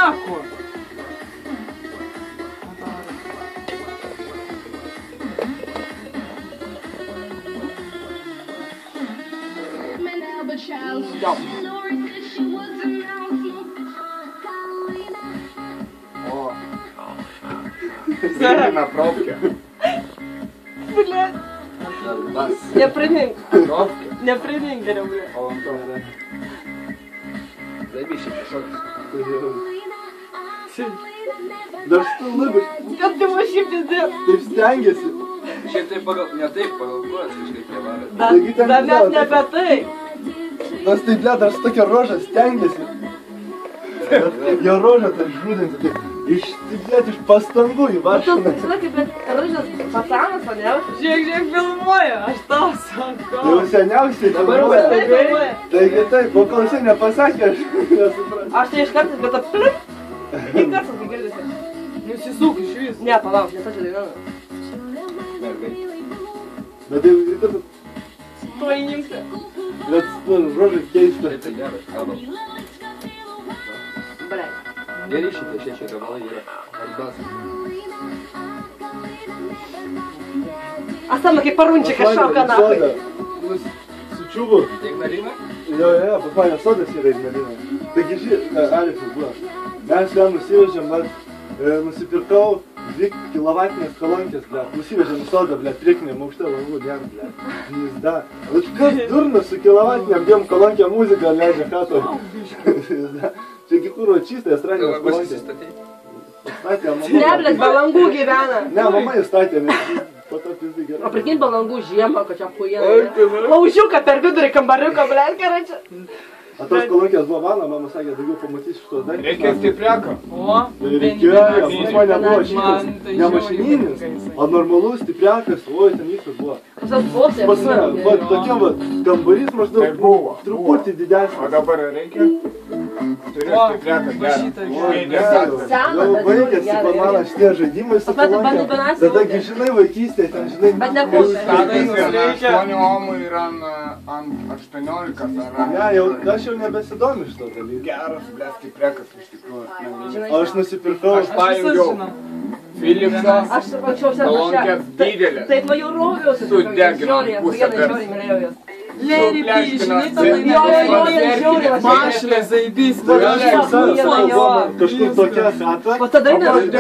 sako. Jo. О. Времена пробки. Блядь. Бас. Непримінь. Пробки. Непримінь, говорю, блядь. А вон то. Заебище, пішов. Да что любишь? Как ты вообще пиздец? Ты в стянгесе? Ще ти не ти погалкуєш, скажи, я варю. Да, Таки там да, не мяс знаю, не так- опятай. Нас ты, бля, даже такая рожа, стянгесе. Я рожа-то жуденькая. И ты, блядь, уж по стангу Вот ебашь. тут, знаете, блядь, рыжий пацан, понял? Жек филмує, а что, Ты сука? усянялся, ты Дай думаешь? филмує. Да и ты, пока сегодня посакиваешь. А что, ешь карты, это плюк? И карты, не говоришь. Ну, сисук, еще есть. Не, палав, не точно не надо. Да ты, это, Твои нимфы. блядь, рожа кейста. Це я розказав. Блядь. Я рішив, ще ще давала Іра. Альбас. А сам такий парунчик, шавка нахуй. Сучубу. Ігналіна? Я, буквально сода сіра Ігналіна. Ти гіжі, Аліфу, була. Я сюди носив, блядь, носипіркав 2 кіловатні колонки, блядь. Носив, сода, блядь, трикне, мовште, лову, дян, блядь. Гнізда. Вот как дурно, що кіловатні об'єм колонки, музика, ляже хату. Čia kūro čistą, Давай estradinės більше kolonkės. статей. Statė mama. Ne, blėt, balangų gyvena. Ne, mama įstatė, nes po to pizdi gerai. O prikint balangų žiemą, kad čia apkujena. Laužiuką per vidurį kambariuką, blėt, gerai čia. A tos kolonkės buvo mano, mama sakė, daugiau pamatysiu šitos dar. Reikia stipriako. О, Reikėjo, pas mane buvo Man šitas, tai ne mašininis, o normalus, stipriakas, oi, ten viskas buvo. Pas bosė. Pas mane, va, tokia va, kambarys Tai maždaug buvo. truputį O didesnis. dabar reikia? Turiu O, stipriaką va šitą Oi, žiūrėjau. geras. Senas, Jau bet baigėsi gerai, pa mano gerai. šitie žaidimai su O bet bandai kolonkėm. banasių Tada, ūkį. gi žinai, vaikystėje, ten, žinai, Bet ne kūpė. Reikia. 8 omų yra ant 18 ar Ne, jau, aš jau nebesidomiu šito dalyko. Geras, blė, stipriakas iš tikrųjų. Žinai, O aš nusipirkau. Aš pajungiau Philipsą. Aš anksčiau sen Kolonkės didelės. Tai va jau roviausi. Sudeginau pusę Žiauriai mylėjau jas. Lėri py, žinai, ta Jo, daina. jo, Mašlė, zaibys. Kažkur tokia chata. O tada ne, Man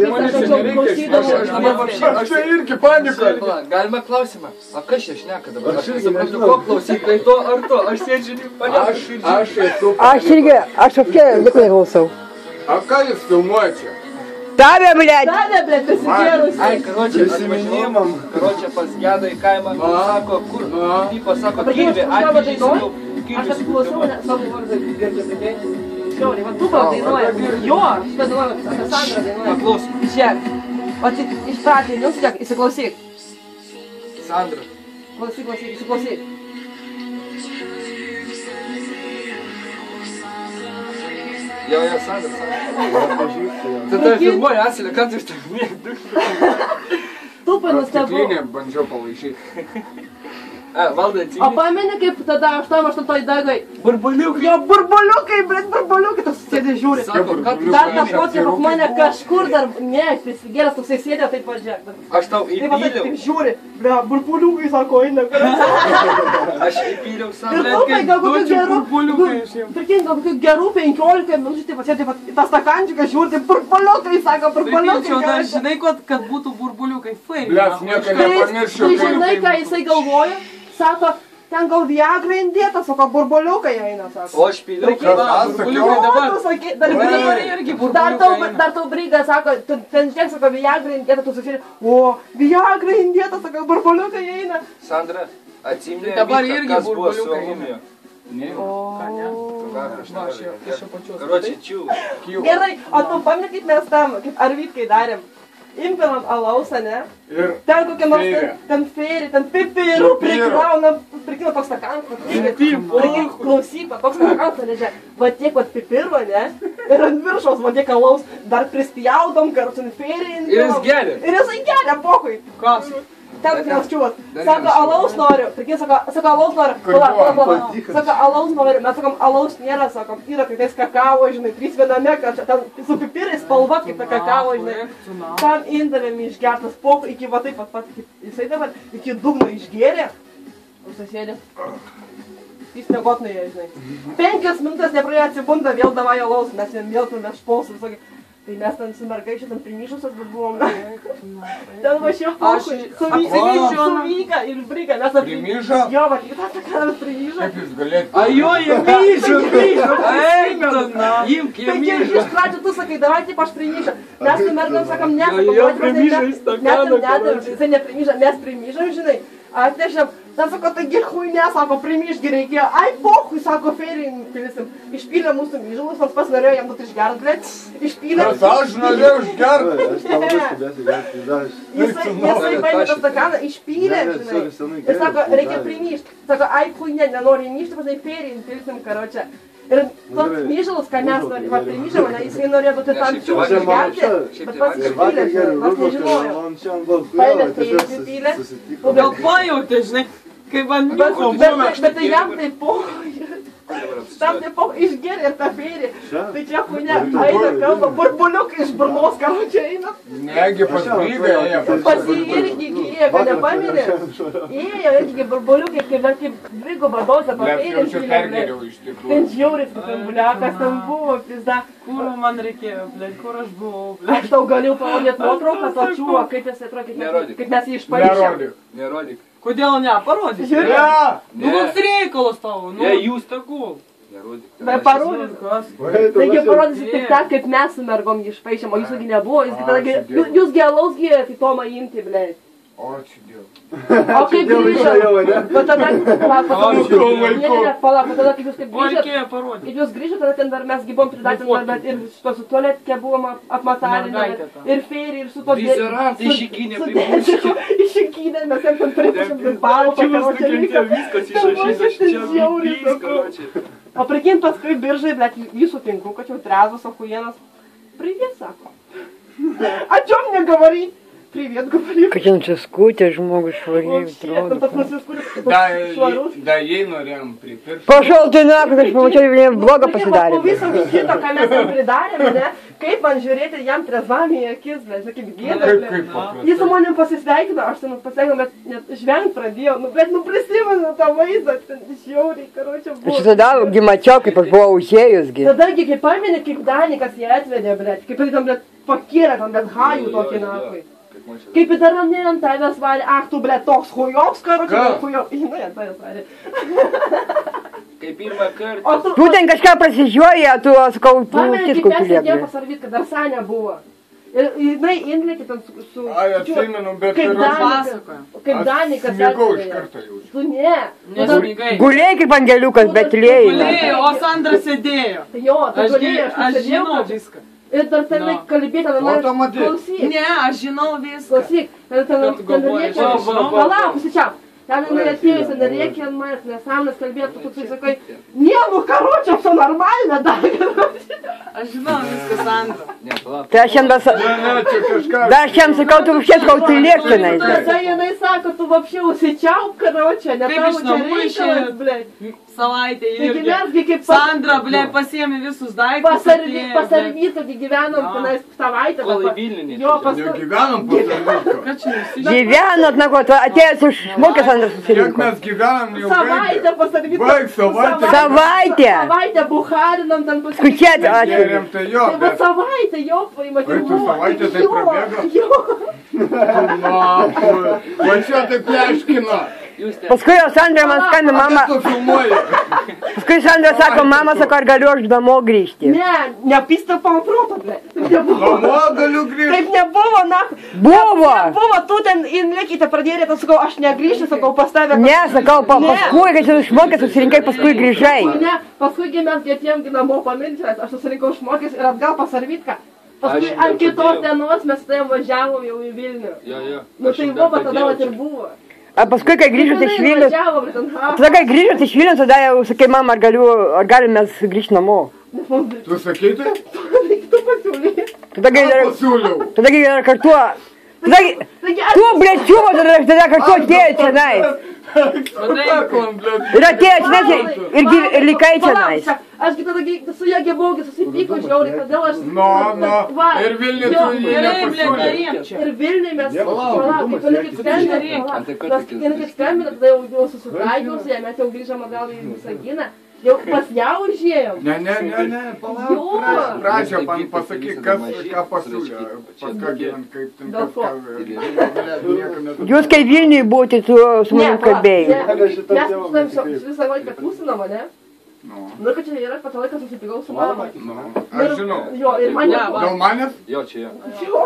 klausydavau. aš tai irgi panikoju. Galima klausimą. O kas čia šneka dabar? Aš Aš irgi nesuprantu, nežinau. ko klausyti, tai to ar to. Aš sėdžiu ir Aš esu. Aš irgi, aš apkė nieko neklausau. A ką jūs filmuojate? Tave, blėt! Tada, blėt, prisigėrusi. Ai, karočią, Prisiminimam. karočią pas gedą į kaimą, sako, kur? Tipo, sako, kirvi, atvežysiu. Aš atsiklausau, ne, savo vardą girdžiu, bet žiauriai, va tu dainuoja. Jo, šitą dainuoja, apie Sandrą dainuoja. Paklausom. Žiūrėk, o čia iš pradžių, neusidėk, įsiklausyk. Sandra. Klausyk, klausyk, įsiklausyk. Jo, Sandra, Sandra. Pažįstu. Tada filmuoja Asilė, ką tu iš tai mėgdų? Tupai nustebau. Stiklinę bandžiau palaišyti. Valdai, O atsimeni? pameni, kaip tada 8-8 dagai? Burbaliukai. Jo, burbaliukai, blėt, burbaliukai, tas sėdė žiūri. Sako, ką tu Dar tą šneki? potį, kaip mane kažkur dar, ne, prisigėręs toksai sėdė, taip pažiūrėk. Aš tau Tai va, taip įpyliau. žiūri, ble, burbuliukai, sako, eina. Aš įpyliau Ir Sandra. tupai gal kokių duočiau gerų, burbuliukai šiaip. Tarkim, gal kokių gerų 15 minučių, taip pasėdė, į tą stakančiką žiūri, tai burbuliukai, sako, Priminčiau dar, burbuliukai. žinai, kad būtų burbuliukai. Fail. Blės, nieko Tai nepamiršiu. tai žinai, ką jisai galvoja, sako, ten gal Viagra indėta, sako, burbuliukai eina, sako. O aš pyliau. Burbuliukai O, dabar. tu sakai, dar Dabar Bryga, irgi burbuliukai eina. dar tau Bryga sako, ten tiek sako, Viagra indėta, tu susirė, o, Viagra indėta, sako, burbuliukai eina. Sandra, atsimni, Dabar irgi kas buvo su burbuliukai Alumiju. Ką ne? Va, aš jau pačios. Karočią, čiū. Gerai, o tu pamini, kaip mes tam, kaip Arvytkai darėm. Impinam alausą, ne? Ir Ten kokia nors, Feirė. ten feirį, ten pipirų prikrauna, prikina toks stakanas, klausyk, va, toks stakanas, nežiūrėk, va tiek va pipirų, ne? Ir ant viršaus va tiek alaus, dar prispjaudom kartu, feirį. Ir jis geria. Ir jisai geria, pokui. Kas? ten vienas čiūvas. Sako, alaus noriu. Prikė, sako, alaus noriu. Pala. Sako, alaus noriu. Mes sakom, alaus nėra, sakom, yra tik tais kakavo, žinai, 3 viename, kad ten su pipirais spalva kaip ta kakavo, žinai. Tam indavėm išgertas pok, iki va taip pat, jisai dabar iki dugno išgėrė. Susėdė. Jis negot nuėjo, žinai. 5 minutės nepraėjo atsibunda, vėl davai alaus, mes vėl ten špaus ir sakė. Tai mes ten su mergaičiu ten primyšusios, bet buvom. Ten važiuo pokui. Su vyga ir briga. Primyšo? Jo, va, tas takaras primyšo. Kaip jūs galėtumėte? A jo, jie myšo. Imk, jie Taigi myšo. iš pradžių tu sakai, davai taip aš primyšą. Mes su mergom sakam, ne, jisai neprimyšo, mes primyšom, žinai. Atnešėm, ten sako, taigi chuinė, sako, primyšgi reikėjo. Ai, pochui, sako, ferin pilisim. Išpylė mūsų myžalus, nors pas norėjo jam būt išgert, blėt. Išpylė. Nes aš norėjau išgert. Aš tau skubėsiu, Jisai paėmė tą stakaną, išpylė, žinai. Ir sako, reikia primyšti. Sako, ai, chuinė, nenori myšti, pažinai, ferin pilisim, karočią. Ir tos myžalus, ką mes primyšėm, jisai norėjo būti tam čiūvą išgerti, bet pats išpylė, žinai, pats nežinojo. Paėmė ferin pripylė. Gal pajautė, žinai, kaip man niuko būna. Bet tai jam tai tam tai išgėrė ir tą feirį. Tai čia хуйня, eina kalba, burbuliukai iš burnos, karočią eina. Negi pas Vygą ėjo. Pas jį irgi ėjo, kad nepamirė. Ėjo irgi burbuliukai, kaip dvigubą dozę Net jau čia pergeriau iš tikrųjų. Ten žiauris, ten buliakas, ten buvo, pizda. Kur man reikėjo, blėt, kur aš buvau, blėt. Aš tau galiu parodyti nuotrauką to čiūvo, kaip jis atrodo, kaip mes jį išparyšėm. Nerodyk. Nerodyk. Kodėl ne, parodyk. Žiūrėk. Ne. Nu, koks reikalas tavo, nu. Ne, jūs takul. Nerodyk. Bet parodyk. Taigi parodysi tik tą, kaip mes su mergom jį išpaišėm, o jūsų gi nebuvo, jūs gi alaus gėrėt į Tomą imti, blėt. O, ačiū Dievui. O kaip grįžo? Bet tada, palauk, tada kaip jūs kaip O grįžot, reikėjo parodyti. kaip jūs grįžot, tada ten dar mes gi buvom pridatę, bet ir su tualetke buvom apmatalinę, ir feirį, ir su to Viserantai išikynė, išikynė, mes jam ten pripešėm ir balą, viskas išrašytas, čia vypys, karočiai. O prikim paskui biržai, blėt, jį sutinku, kad jau trezas, o huienas, привет, sako. О чем мне говорить? Привет, говорю. Kad ten čia skutė žmogus švariai atrodo. Da jai norėjom pripiršti. Pašal tu nafig, aš pamačiau, jiem blogą pasidarė. Po viso šito, ką mes jam pridarėme, ne? Kaip man žiūrėti jam trezvam į akis, blėt, kaip gėda, blėt. Jis su manim pasisveikino, aš ten pasveikinau, bet net žvengt pradėjau, bet prisimenu tą vaizdą, ten žiauriai, karočią buvo. Aš tada gi mačiau, kaip aš buvau užėjus gi. Tada gi kaip pameni, kaip Danikas jie atvedė, blėt, kaip jis tam, blėt, pakėlė tam, blėt, hajų tokį nakui. Kaip į daranė ant tavęs varė, tu, blėt, toks hujoks, karočią, hujoks, jinai ant tavęs varė. Kaip pirmą kartą. Tu ten kažką prasižiūrėjai, tu, sakau, tu pameni, kitko kaip mes tu sėdėjom liekdė. pasarvyt, kad dar Sanė buvo. Ir jinai indlėkė ten su... Ai, atsimenu, bet Kaip ir aš Kaip Danikas smigau iš atvedė. karto jau. Tu ne. Nesmigai. Gulėjai kaip angeliukas, bet lėjai. Gulėjo, o Sandra sėdėjo. Tai jo, tu Aš gulėjai, aš žinau sėdėjau. viską. Ir dar ten kalbėti, Automatik. klausyk. Ne, aš žinau viską. Klausyk, ten galvoji, rėkė, va. palauk, užsičiauk. Ten atėjusi, rėkė ant manęs, nesąmonės kalbėtų, tu sakai, ne, nu, karočią, все нормально, dar. Aš žinau viską, Sandra. Ne, palauk. Tai aš jam dar aš jam sakau, tu вообще sakau, tu lėktinai. Tada jinai sako, tu вообще užsičiauk, karočią, ne Kaip tavo iš čia namų reikalas, išėjot? blėt. Savaitė Taigi irgi. mesgi kaip Sandra, blė, pasiėmė visus daiktus. pasarvytų, kai gyvenom tenais savaitę. Kol į Vilnių Jo, Negyvenam po Sarvytko. Ką čia nusižiūrė? Gyvenot, na ko, tu atėjęs už šmukės Andras Kiek susirinko. mes gyvenam jau Savaitę pasarvytų. Baig savaitę. Savaitę. Savaitę buharinam ten pasarvytų. Skučiat, ačiū. Geriam tai jo, Tai va bet savaitę, jo, paimate. Oi, tu savaitę tai prabėgo? Jo. va čia tai pleškina. Paskui jau Sandra man skambina, mama. Tu filmuoji. Paskui Sandra sako, mama sako, ar galiu aš namo grįžti. Ne, nepista pamproto, ble. Nebuvo. Namo galiu grįžti. Taip nebuvo, na. Buvo. Nebuvo, tu ten inlėkite pradėrė, tad sakau, aš negrįšiu, sakau, pas tave. Ne, sakau, Ne. paskui, kai tu išmokęs susirinkai, paskui grįžai. Ne, paskui mes atėjom namo pamintis, aš susirinkau šmokis ir atgal pas Arvitką. Paskui Aš dar ant kitos pradėjau. dienos mes tai važiavom jau į Vilnių. Jo. Nu tai buvo, tada vat ir buvo. A paskui, kai grįžot iš Vilnius, Važiavom, bet ant tada, kai grįžot iš Vilnius, tada jau sakai, mama, ar galim mes grįžti namo. Tu sakyti? Tu pasiūlyi. Tada, kai Ką pasiūliau? dar kartu Tu, blėt, čiuvo, tada kažko atėjo čionais. Ir atėjo čionais ir likai čionais. Aš tada su ja gebaugi susipyko žiauriai, todėl aš... Ir Vilniui tu Ir Vilniui mes... Kaip jinai skambina, tada jau susitaikiau su ja, mes jau grįžom atgal į Visaginą. Jau pas ją užėjom. Ne, palauk. Pradžio man pasakyk, ką pasiūlė. Paskui gyvent, kaip ten kažką. Jūs kai Vilniui buvote su manim kalbėjai. Mes visą laiką tūsinom, ne? Nu, kad čia yra patą laiką susipykau su mama. Aš žinau. Jo, ir mane... Gal manęs? Jo, čia jo. Jo.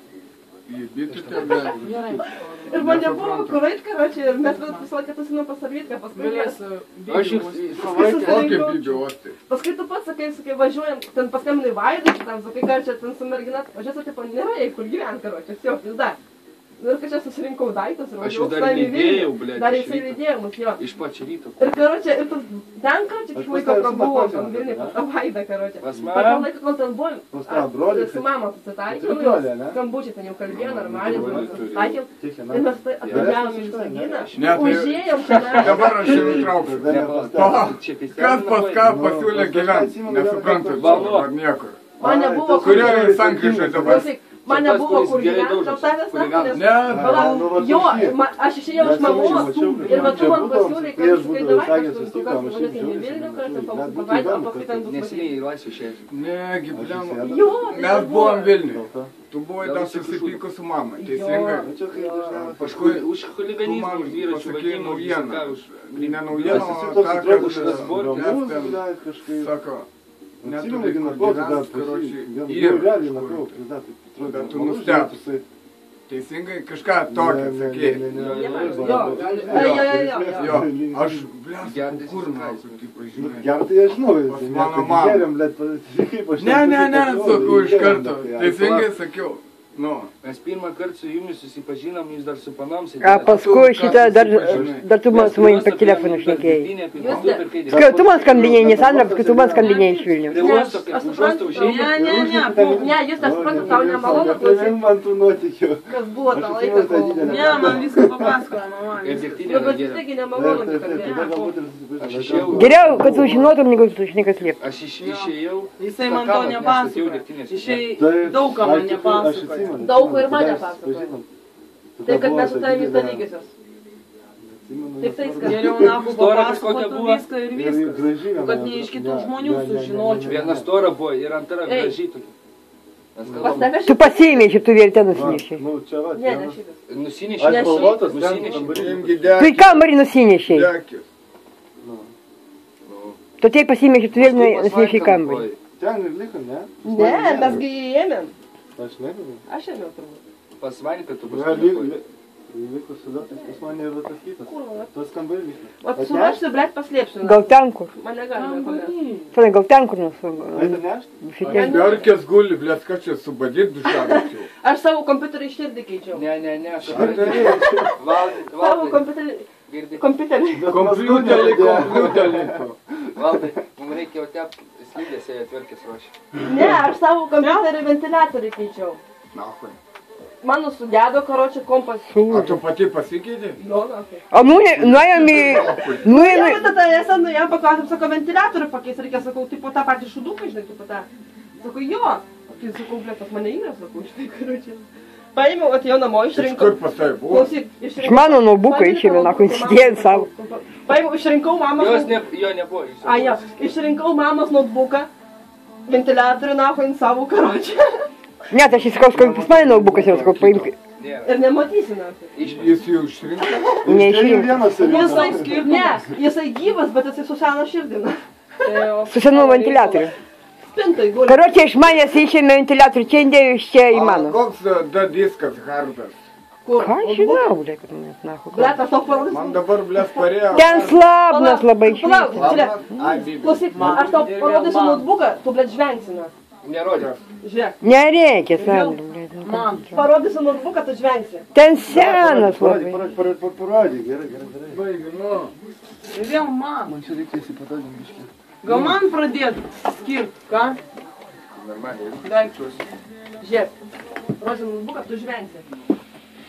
Ir man nebuvo kur eit, karočiui, ir mes visą laiką tusinom pas Arvitką, paskui... Aš jau kokį bidžiuosti. Paskui tu pats sakai, važiuojam, ten paskambinai Vaidai, ten sakai, kad čia ten su mergina, važiuosiu, tipo, nėra jai kur gyvent, karočiui, jau, vis dar. Ir kad čia susirinkau daiktus ir važiavau su tavimi Vilnių. Dar jisai lydėjo mus, jo. Iš pačio ryto. Ir karočiui, ir ten, karočiui, kiek laiko prabuvo, ten Vilniui, pas Vaidą, karočiui. Per tą laiką, kol ten buvom, su mama susitaikėm, skambučiai ten jau kalbėjo, normaliai, susitaikėm. Ir mes atvažiavom iš Visaginą, užėjom čia. Dabar aš jau nutrauksiu. Kas pas ką pasiūlė gyventi? Nesuprantu, ar niekur. Man nebuvo kur Kurioje sankryžoje dabar? Man nebuvo kur gyventi, dėl tavęs naktinės. Jo, aš išėjau iš mamos ir va tu man pasiūlė, kad sakai, davai kažkur, kas manęs į Vilnių, kad ten pavaidą, o paskui ten bus neseniai į laisvę išėjęs. Negi, bliam. Jo, Mes buvom Vilniui. Tu buvai dar susipykus su mama, teisingai? Paskui už chuliganizmą, už dviračių pasakei vadinimą, naujieną. Ne naujieną, o tą, kad sako, neturi kur gyvent, karočiui, bet tu nustebsi. Teisingai kažką tokią sakėjai. Jo, aš, blės, kur nausiu, kaip pažinai. Gertai aš žinau, mano mama. Ne, sakau iš karto. Teisingai sakiau. Mes pirmą kartą su jumis susipažinom, jūs dar su panom A paskui šitą dar tu man su manim per telefoną šnekėjai. Sakiau, tu man skambinėjai, ne Sandra, paskui tu man skambinėjai iš Vilniaus. Ne, jūs aš suprantu, tau nemalonu klausyti. Man tų nuotikių. Kas buvo tą laiką, kol... Ne, man viską papasakoja, mama. Bet vis tiek nemalonu kalbėti. Geriau, kad tu žinotum, negu tu šnekas liep. Aš išėjau. Jisai man to nepasakoja. Jisai daug ką man nepasakoja. Daug ir mane pasakoja. Taip, kad mes su tavimi dalygiosios. Tik tais, kad... Geriau nahu papasakotų viską ir viską. Kad ne iš kitų žmonių sužinočiau. Viena stora buvo ir antra graži tokia. Tu pasiėmei šitų vėltę nusinešėjai. Ne, ne šitas. Nusinešėjai. Tu į kambarį nusinešėjai. Tu tiek pasiėmei šitų vėltę nusinešėjai į kambarį. Ten ir liko, ne? Ne, mes gi ėmėm. Aš nežinau. Aš ėmiau turbūt. Pas Vaniką tu bus. Liko sudatas, pas mane yra tas kitas. Tas kambarį liko. O surašsiu, blėt, paslėpsiu. Gal ten kur? Mane galime pamėti. Tada gal ten kur nors. Berkės guli, blėt, ką čia subadyt dušavičiau. Aš savo kompiuterį iš širdį keičiau. Ne. Savo kompiuterį. Kompiuterį. Kompiuterį. Valdai, mums reikia jau tep slydės, jei atverkės ruošia. Ne, aš savo kompiuterį ventiliatorių keičiau. Nachui. Mano sugedo, karočiui, kompas. O tu pati pasikeitė? Jo, nachui. O nuėjom į... Nuėjom tada, jam paklausėm, sako, ventiliatorių pakeis, reikia, sakau, tipo tą patį šuduką, žinai, tipo tą. Sakau, jo. Tai sakau, blėt, pas mane Inga, sakau, žinai, karočiui. Paėmiau, atėjau namo, išrinkau. Iš kur pas tai buvo? Klausyk, išrinkau. Iš mano nuobuką išėmė, nakui, įsidėjant savo. Paėmiau, išrinkau mamos... Jo nebuvo. Jo, išrinkau mamos notebooką, ventiliatorių, nahu, in savo karočią. Ne, tai aš įsikau, pas mane nuobukas jau, sakau, paimk. Ir nematysi, nahu. Jis jau išrinko? Neišrinko. Ne, jisai gyvas, bet jisai su seno širdina. Su senu ventiliatoriu. Spintai guli. Karočiui, iš manęs išėmė ventiliatorių, čia indėjau iš čia į mano. Koks da diskas hardas? Kur? Ką aš žinau, blėt, kad manęs nahu. Blėt, aš tau parodysiu. Man dabar, blėt, parėjo. Ten slabnas labai Palauk, švietė. klausyk, aš tau parodysiu notebooką, tu, blėt, žvengsi, na. Nerodė. Žiūrėk. Nereikia, Sandra, blėt. Man. Parodysiu notebooką, tu žvengsi. Ten senas labai. Parodyk, gerai. Vėl man. Man čia reikia įsipatogint biškį. Gal man pradėt skirt, ką? Normaliai. Daiktus. Žiūrėk. Parodysiu notebooką, tu žvengsi.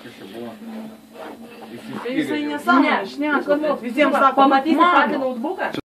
kas čia buvo. Tai jisai nesąmonė, šneka. Visiems sako, pamatysi patį notebooką.